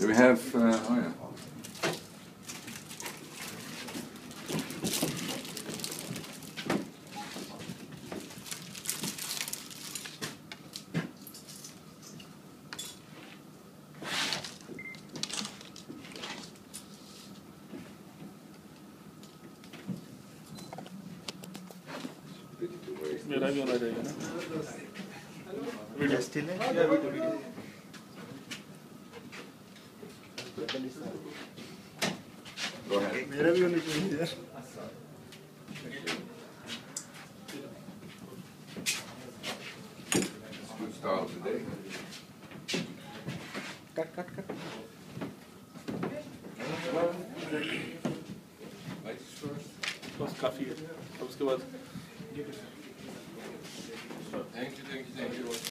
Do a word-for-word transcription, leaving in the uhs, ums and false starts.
Do we have, uh, oh yeah. मेरा भी होना चाहिए ना वीडियो स्टिल है या वीडियो वीडियो मेरा भी होना चाहिए यार Good start today. Cut cut cut Ladies first. बस काफी है अब उसके बाद Thank you, thank you, thank you.